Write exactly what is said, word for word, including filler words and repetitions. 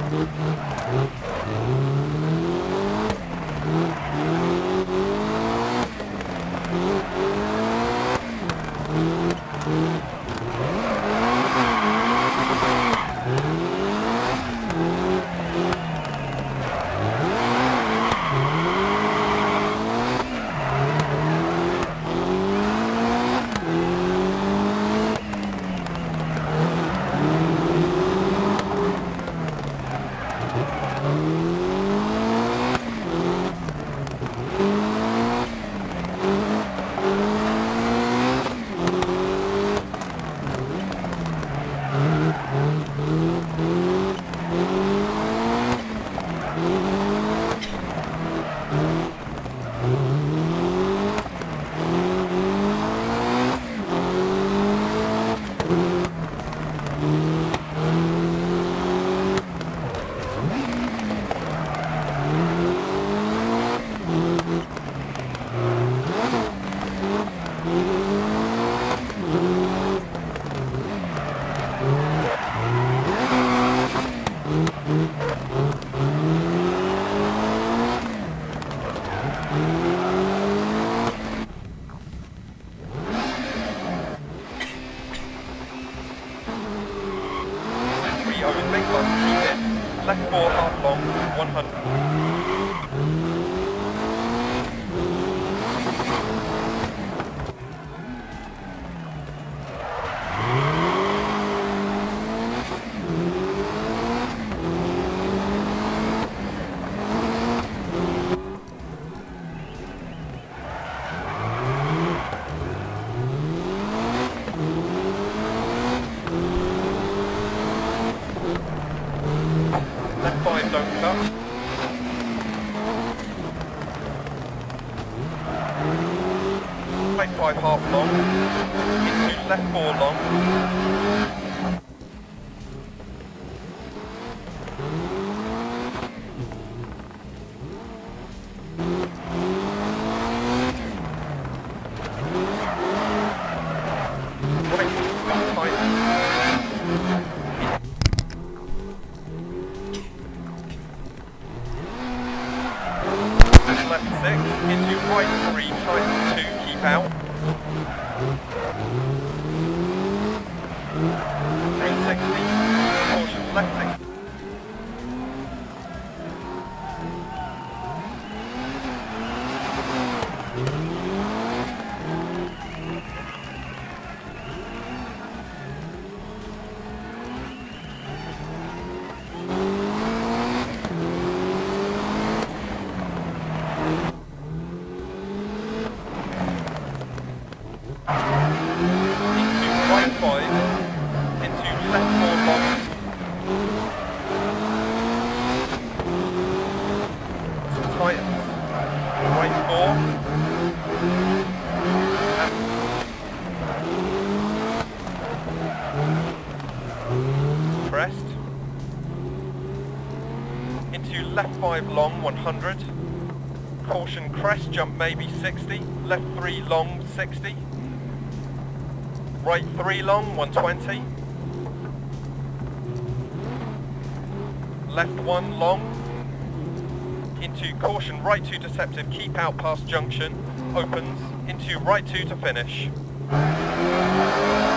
Left four half long, one hundred. Left five, don't cut. Right five half long, into left four long. Left six, into right three, tight two, keep out. three sixty, caution left six. Right five, into left four long. Tight, right four. And crest. Into left five long, one hundred. Caution crest, jump maybe sixty. Left three long, sixty. Right three long, one twenty. Left one long. Into caution, right two deceptive, keep out past junction. Opens, into right two to finish.